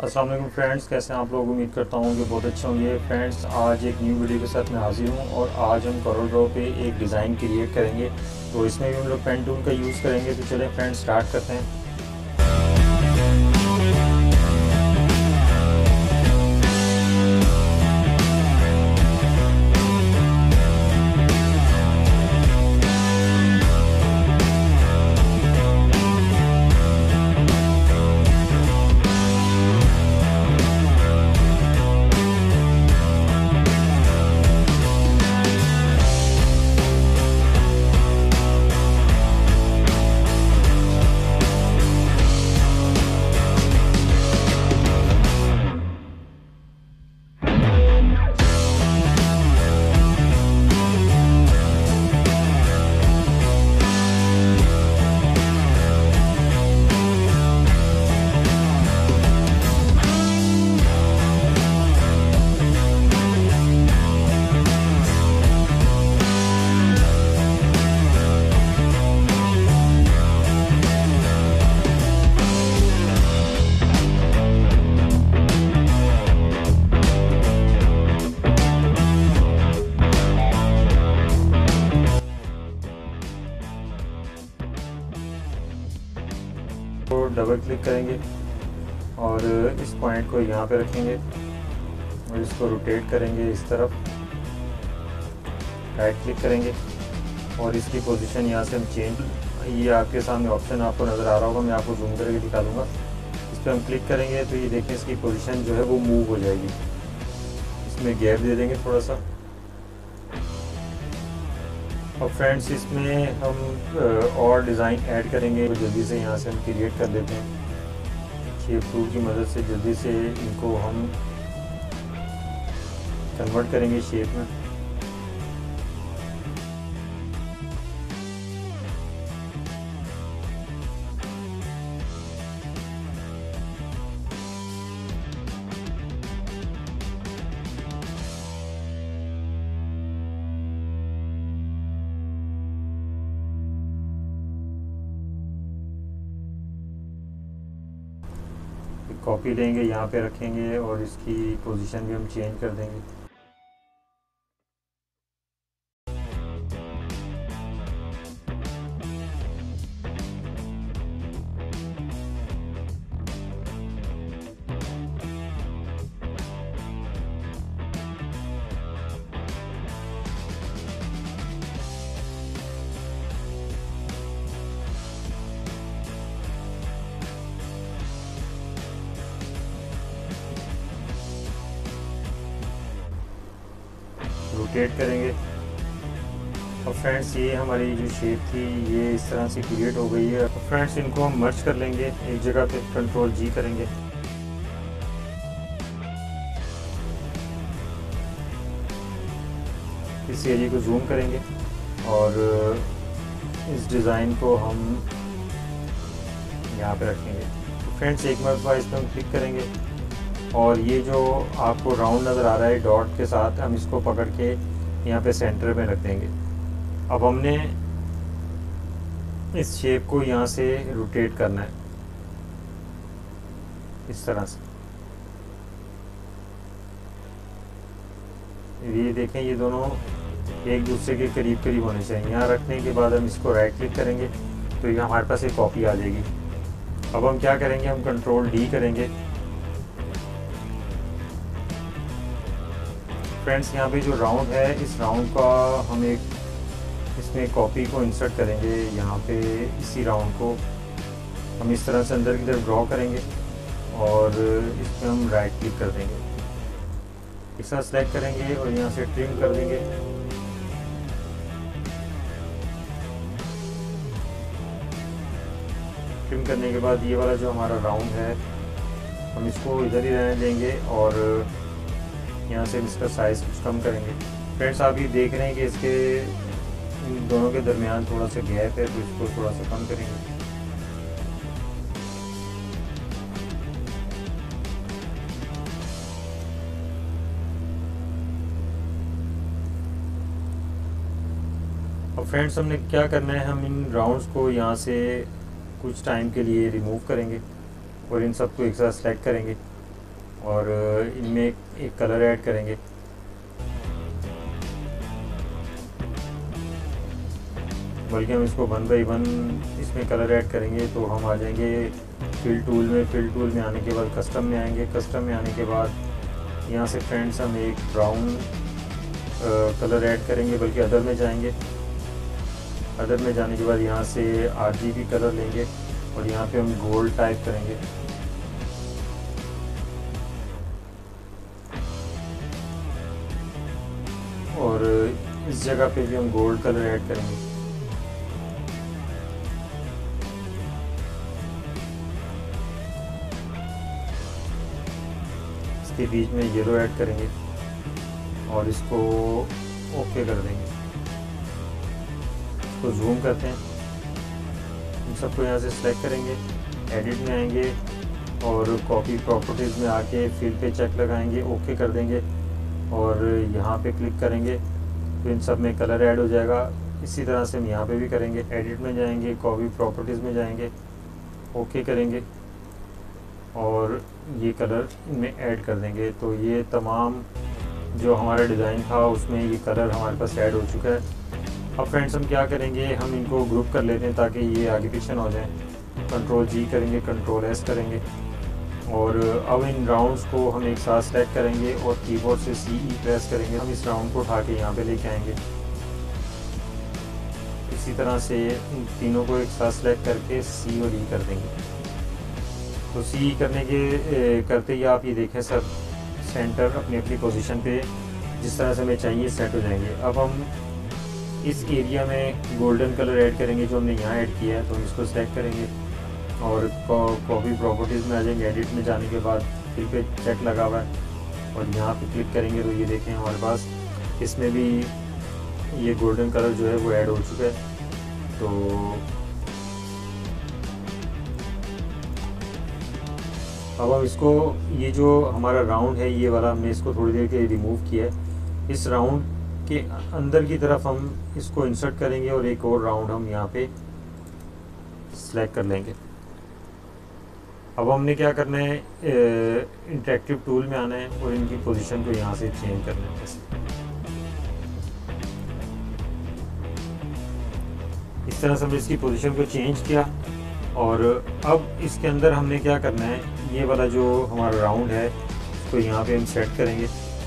अस्सलाम वालेकुम फ्रेंड्स, कैसे हैं आप लोग। उम्मीद करता हूँ कि बहुत अच्छे होंगे। फ्रेंड्स, आज एक न्यू वीडियो के साथ मैं हाजिर हूँ और आज हम कॉरल ड्रॉ पे एक डिज़ाइन क्रिएट करेंगे। तो इसमें भी हम लोग पेन टूल का यूज़ करेंगे। तो चलें फ्रेंड्स, स्टार्ट करते हैं। तो डबल क्लिक करेंगे और इस पॉइंट को यहाँ पे रखेंगे और इसको रोटेट करेंगे इस तरफ। राइट क्लिक करेंगे और इसकी पोजीशन यहाँ से हम चेंज, ये आपके सामने ऑप्शन आपको नज़र आ रहा होगा, मैं आपको जूम करके दिखा दूँगा। इस पर हम क्लिक करेंगे तो ये देखें इसकी पोजीशन जो है वो मूव हो जाएगी। इसमें गैप दे देंगे थोड़ा सा। और फ्रेंड्स, इसमें हम और डिज़ाइन ऐड करेंगे तो जल्दी से यहाँ से हम क्रिएट कर लेते हैं। शेप टूल की मदद से जल्दी से इनको हम कन्वर्ट करेंगे शेप में। कॉपी लेंगे, यहाँ पे रखेंगे और इसकी पोजीशन भी हम चेंज कर देंगे। रोटेट करेंगे और फ्रेंड्स, ये हमारी जो शेप थी ये इस तरह से क्रिएट हो गई है। तो फ्रेंड्स, इनको हम मर्ज कर लेंगे एक जगह पे, कंट्रोल जी करेंगे। इस एरिया को जूम करेंगे और इस डिज़ाइन को हम यहाँ पे रखेंगे। तो फ्रेंड्स, एक मरतबा इस पर हम क्लिक करेंगे और ये जो आपको राउंड नज़र आ रहा है डॉट के साथ, हम इसको पकड़ के यहाँ पे सेंटर में रख देंगे। अब हमने इस शेप को यहाँ से रोटेट करना है इस तरह से। ये देखें, ये दोनों एक दूसरे के करीब करीब होने चाहिए। यहाँ रखने के बाद हम इसको राइट क्लिक करेंगे तो ये हमारे पास एक कॉपी आ जाएगी। अब हम क्या करेंगे, हम कंट्रोल डी करेंगे। फ्रेंड्स, यहाँ पे जो राउंड है, इस राउंड का हम एक इसमें कॉपी को इंसर्ट करेंगे। यहाँ पे इसी राउंड को हम इस तरह से अंदर की तरफ ड्रॉ करेंगे और इस पर हम राइट क्लिक कर देंगे। एक साथ सेलेक्ट करेंगे और यहाँ से ट्रिम कर देंगे। ट्रिम करने के बाद ये वाला जो हमारा राउंड है, हम इसको इधर ही रहने देंगे और यहाँ से इसका साइज़ कुछ कम करेंगे। फ्रेंड्स, आप ये देख रहे हैं कि इसके इन दोनों के दरमियान थोड़ा सा गैप है, तो इसको थोड़ा सा कम करेंगे। और फ्रेंड्स, हमने क्या करना है, हम इन राउंड्स को यहाँ से कुछ टाइम के लिए रिमूव करेंगे और इन सबको एक साथ सेलेक्ट करेंगे और इनमें एक कलर ऐड करेंगे। बल्कि हम इसको 1 बाई 1 इसमें कलर ऐड करेंगे। तो हम आ जाएंगे फिल टूल में। फिल टूल में आने के बाद कस्टम में आएंगे। कस्टम में आने के बाद यहाँ से फ्रेंड्स हम एक ब्राउन कलर ऐड करेंगे, बल्कि अदर में जाएंगे। अदर में जाने के बाद यहाँ से RGB कलर लेंगे और यहाँ पे हम गोल्ड टाइप करेंगे। और इस जगह पे भी हम गोल्ड कलर ऐड करेंगे। इसके बीच में येलो ऐड करेंगे और इसको ओके कर देंगे। इसको जूम करते हैं। इन सबको यहाँ से सिलेक्ट करेंगे, एडिट में आएंगे और कॉपी प्रॉपर्टीज़ में आके फिल पे चेक लगाएंगे, ओके कर देंगे और यहाँ पे क्लिक करेंगे तो इन सब में कलर ऐड हो जाएगा। इसी तरह से हम यहाँ पे भी करेंगे। एडिट में जाएंगे, कॉपी प्रॉपर्टीज़ में जाएंगे, ओके करेंगे और ये कलर इनमें ऐड कर देंगे। तो ये तमाम जो हमारा डिज़ाइन था उसमें ये कलर हमारे पास ऐड हो चुका है। अब फ्रेंड्स हम क्या करेंगे, हम इनको ग्रुप कर लेते हैं ताकि ये आगे पीछे ना हो जाए। कंट्रोल G करेंगे, कंट्रोल S करेंगे और अब इन राउंड्स को हम एक साथ सेलेक्ट करेंगे और कीबोर्ड से CE प्रेस करेंगे। हम इस राउंड को उठा के यहाँ पे लेके आएंगे। इसी तरह से इन तीनों को एक साथ सेलेक्ट करके C और E कर देंगे। तो CE करने के करते ही आप ये देखें सब सेंटर अपनी अपनी पोजीशन पे जिस तरह से हमें चाहिए सेट हो जाएंगे। अब हम इस एरिया में गोल्डन कलर ऐड करेंगे जो हमने यहाँ ऐड किया है। तो हम इसको सेलेक्ट करेंगे और कॉपी प्रॉपर्टीज़ में आ जाएंगे। एडिट में जाने के बाद फिर पे चेक लगा हुआ है और यहाँ पे क्लिक करेंगे तो ये देखें हमारे पास इसमें भी ये गोल्डन कलर जो है वो ऐड हो चुका है। तो अब हम इसको, ये जो हमारा राउंड है ये वाला, हमने इसको थोड़ी देर के लिए रिमूव किया है। इस राउंड के अंदर की तरफ हम इसको इंसर्ट करेंगे और एक और राउंड हम यहाँ पे सिलेक्ट कर लेंगे। अब हमने क्या करना है, इंटरेक्टिव टूल में आना है और इनकी पोजीशन को यहाँ से चेंज करना है। इस तरह से हमने इसकी पोजीशन को चेंज किया और अब इसके अंदर हमने क्या करना है, ये वाला जो हमारा राउंड है इसको यहाँ पे हम सेट करेंगे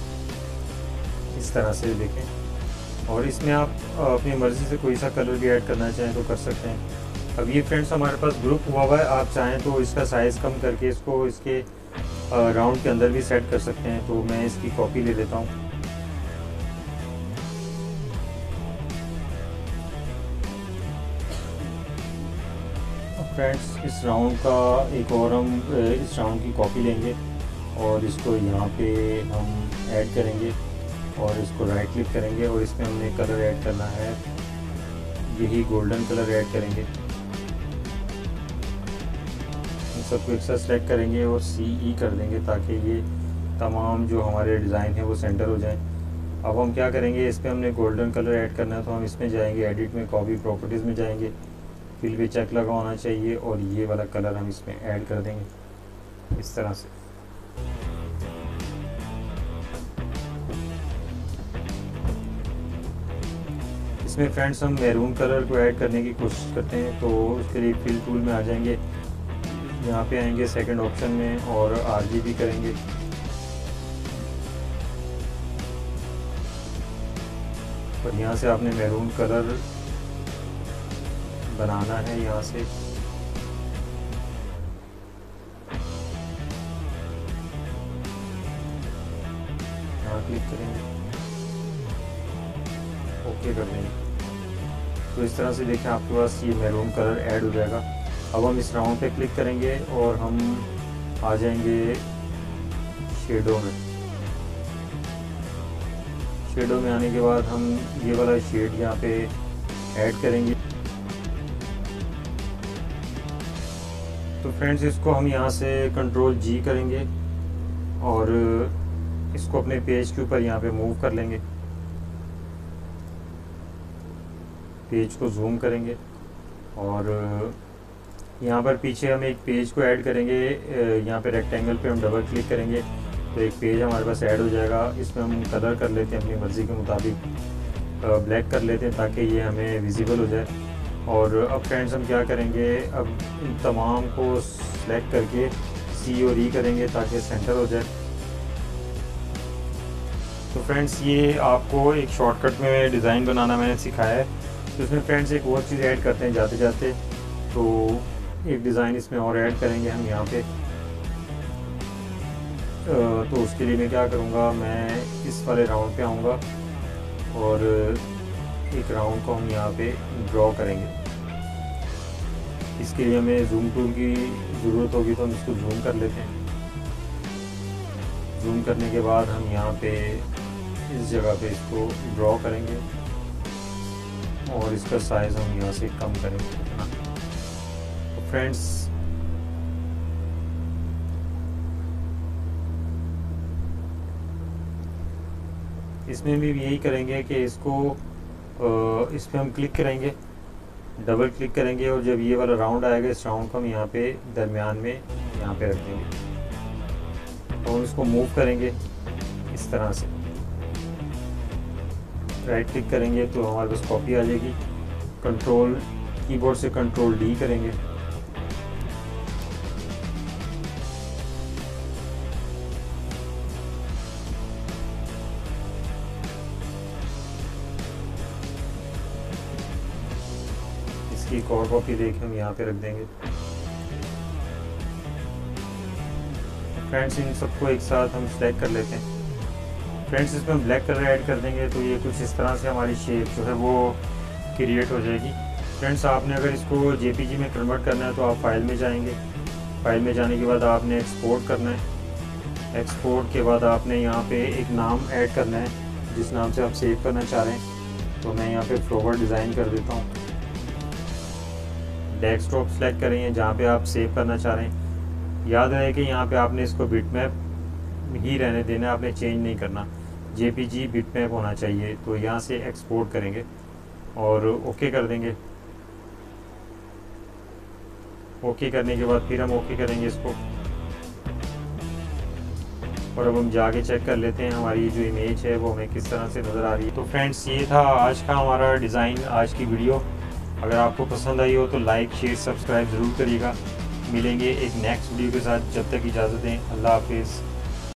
इस तरह से देखें। और इसमें आप अपनी मर्ज़ी से कोई सा कलर भी ऐड करना चाहें तो कर सकते हैं। अब ये फ्रेंड्स हमारे पास ग्रुप हुआ है, आप चाहें तो इसका साइज़ कम करके इसको इसके राउंड के अंदर भी सेट कर सकते हैं। तो मैं इसकी कॉपी ले लेता हूँ। फ्रेंड्स इस राउंड का एक और हम इस राउंड की कॉपी लेंगे और इसको यहाँ पे हम ऐड करेंगे और इसको राइट क्लिक करेंगे और इसमें हमने कलर ऐड करना है, यही गोल्डन कलर ऐड करेंगे। इन सबको एक साथ सेलेक्ट करेंगे और CE कर देंगे ताकि ये तमाम जो हमारे डिज़ाइन है वो सेंटर हो जाए। अब हम क्या करेंगे, इस पर हमने गोल्डन कलर ऐड करना है तो हम इसमें जाएंगे, एडिट में कॉपी प्रॉपर्टीज़ में जाएंगे, फिल पे चेक लगा होना चाहिए और ये वाला कलर हम इसमें ऐड कर देंगे इस तरह से। इसमें फ्रेंड्स हम मैरून कलर को ऐड करने की कोशिश करते हैं। तो उसके लिए फिल टूल में आ जाएंगे, यहाँ पे आएंगे सेकंड ऑप्शन में और RGB करेंगे। और यहाँ से आपने मैरून कलर बनाना है, यहाँ से यहाँ क्लिक करेंगे, ओके कर देंगे। तो इस तरह से देखें आपके पास ये मैरून कलर ऐड हो जाएगा। अब हम इस राउंड पे क्लिक करेंगे और हम आ जाएंगे शेडो में। शेडो में आने के बाद हम ये वाला शेड यहाँ पे ऐड करेंगे। तो फ्रेंड्स इसको हम यहाँ से कंट्रोल G करेंगे और इसको अपने पेज के ऊपर यहाँ पे मूव कर लेंगे। पेज को जूम करेंगे और यहाँ पर पीछे हम एक पेज को ऐड करेंगे। यहाँ पे रेक्टेंगल पे हम डबल क्लिक करेंगे तो एक पेज हमारे पास ऐड हो जाएगा। इसमें हम कलर कर लेते हैं अपनी मर्ज़ी के मुताबिक, ब्लैक कर लेते हैं ताकि ये हमें विजिबल हो जाए। और अब फ्रेंड्स हम क्या करेंगे, अब इन तमाम को सेलेक्ट करके सी और ई करेंगे ताकि सेंटर हो जाए। तो फ्रेंड्स ये आपको एक शॉर्टकट में डिज़ाइन बनाना मैंने सिखाया है। तो इसमें फ्रेंड्स एक और चीज़ ऐड करते हैं जाते जाते। तो एक डिज़ाइन इसमें और ऐड करेंगे हम यहाँ पे। तो उसके लिए मैं क्या करूँगा, मैं इस वाले राउंड पे आऊँगा और एक राउंड को हम यहाँ पे ड्रॉ करेंगे। इसके लिए हमें जूम टूल की ज़रूरत होगी, तो हम इसको जूम कर लेते हैं। जूम करने के बाद हम यहाँ पे इस जगह पे इसको ड्रॉ करेंगे और इसका साइज़ हम यहाँ से कम करेंगे इतना। तो फ्रेंड्स इसमें भी यही करेंगे कि इसको इस पर हम क्लिक करेंगे, डबल क्लिक करेंगे और जब ये वाला राउंड आएगा इस राउंड को हम यहाँ पे दरमियान में यहाँ पे रख देंगे। तो हम इसको मूव करेंगे इस तरह से, राइट क्लिक करेंगे तो हमारे पास कॉपी आ जाएगी। कंट्रोल कीबोर्ड से कंट्रोल डी करेंगे। इसकी एक और कॉपी लेके हम यहाँ पे रख देंगे। फ्रेंड्स इन सबको एक साथ हम सेलेक्ट कर लेते हैं। फ्रेंड्स इसमें हम ब्लैक कलर ऐड कर देंगे तो ये कुछ इस तरह से हमारी शेप जो है वो क्रिएट हो जाएगी। फ्रेंड्स आपने अगर इसको जेपीजी में कन्वर्ट करना है तो आप फाइल में जाएंगे। फाइल में जाने के बाद आपने एक्सपोर्ट करना है। एक्सपोर्ट के बाद आपने यहाँ पे एक नाम ऐड करना है जिस नाम से आप सेव करना चाह रहे हैं। तो मैं यहाँ पे फ्लावर डिज़ाइन कर देता हूँ। डेस्कटॉप सेलेक्ट करेंगे जहाँ पे आप सेव करना चाह रहे हैं। याद रहे कि यहाँ पे आपने इसको बिटमैप ही रहने देना है, आपने चेंज नहीं करना। जेपीजी बिटमैप होना चाहिए। तो यहाँ से एक्सपोर्ट करेंगे और ओके कर देंगे। ओके करने के बाद फिर हम ओके करेंगे इसको। और अब हम जाके चेक कर लेते हैं हमारी जो इमेज है वो हमें किस तरह से नज़र आ रही है। तो फ्रेंड्स ये था आज का हमारा डिज़ाइन, आज की वीडियो। अगर आपको पसंद आई हो तो लाइक शेयर सब्सक्राइब ज़रूर करिएगा। मिलेंगे एक नेक्स्ट वीडियो के साथ, जब तक इजाज़त दें। अल्लाह हाफिज़।